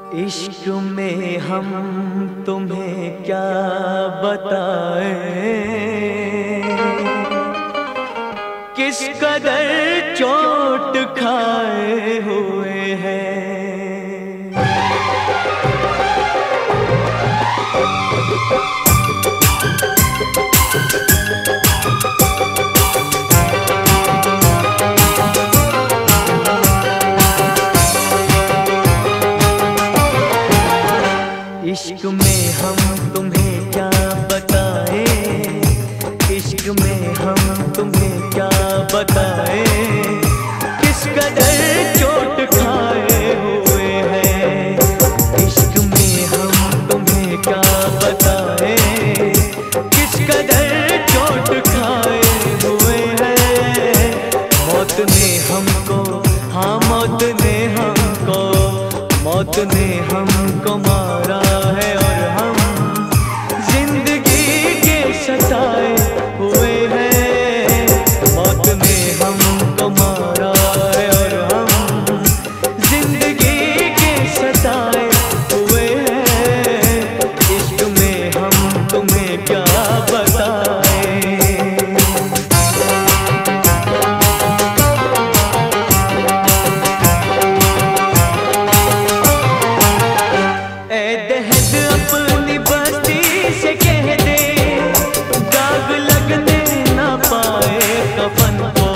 इश्क में हम तुम्हें क्या बताएं, किस कदर चोट खाए हुए हैं। इश्क में हम तुम्हें क्या बताएं, इश्क में हम तुम्हें क्या बताएं, किस कदर चोट खाए हुए हैं। इश्क में हम तुम्हें क्या बताएं, किस कदर चोट खाए हुए हैं। मौत ने हमको, हाँ मौत ने हमको, मौत ने हमको मारा है और हम जिंदगी के सताए हुए हैं। मौत ने हमको मारा है और हम जिंदगी के सताए हुए हैं। इश्क में हम तुम्हें क्या बताएं। अपनी बस्ती से कह दे, दाग लगने न पाए कफन को।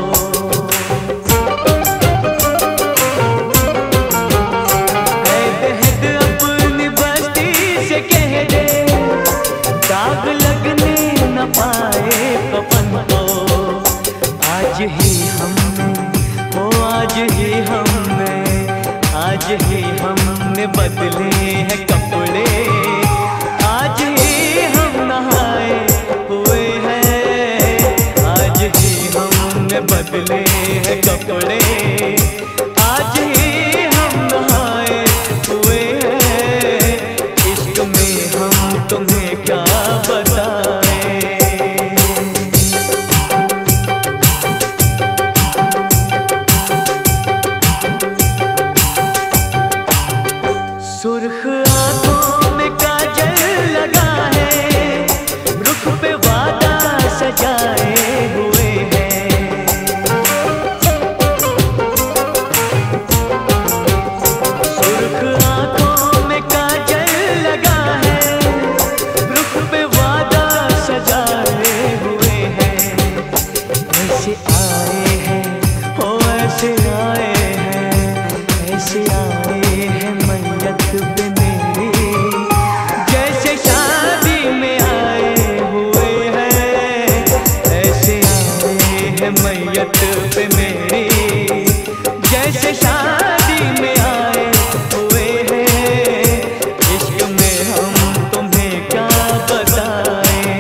दहद अपनी बस्ती से कह दे, दाग लगने न पाए कफन को। आज ही हमने, ओ आज ही हमने, आज ही हमने बदले हैं कपड़े, आज ही हम नहाए हुए हैं। आज ही हमने बदले हैं कपड़े, आज ही हम नहाए हुए हैं। इश्क में हम तुम्हें क्या बताएं। सुर्ख आंखों में काजल लगा है, रुख पे वादा सजाए हुए हैं। सुर्ख आंखों में काजल लगा है, रुख पे वादा सजाए हुए हैं। ऐसे आए हैं, हो ऐसे आए हैं, ऐसे आए हैं मैयत पे मेरी, जैसे शादी में आए हुए हैं। ऐसे आए हैं मैयत पे मेरी, जैसे शादी में आए हुए हैं। इश्क में हम तुम्हें क्या बताएं।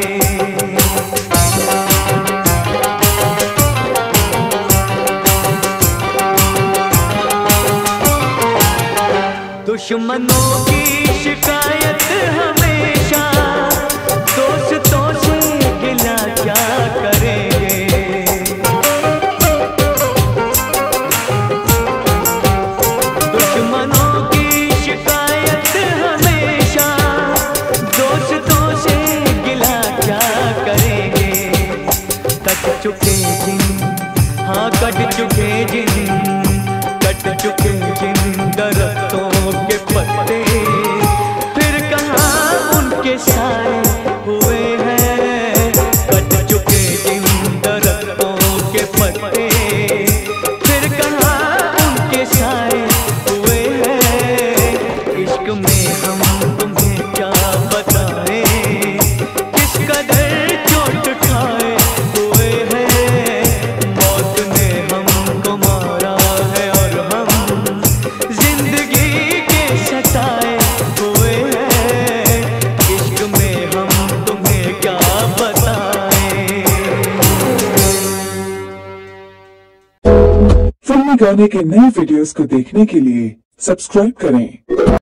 दुश्मनों की शिकायत हमेशा, दोस्तों से गिला क्या करेंगे। दुश्मनों की शिकायत हमेशा, दोस्तों से गिला क्या करेंगे। कट चुके जिन, हाँ कट चुके जिन, कट चुके जिन दरख्तों के पत्ते, फिर कहाँ उनके साए हुए हैं। कट चुके जिन दरख्तों के पत्ते, फिर कहाँ उनके साए हुए हैं। इश्क में हम तुम्हें क्या बताएं, किस कदर चोट खाए हुए हैं। मौत ने हमको मारा है और हम जिंदगी के सताए हुए हैं। इश्क में हम तुम्हें क्या बताएं। फिल्मी गाने के नए वीडियोस को देखने के लिए सब्सक्राइब करें।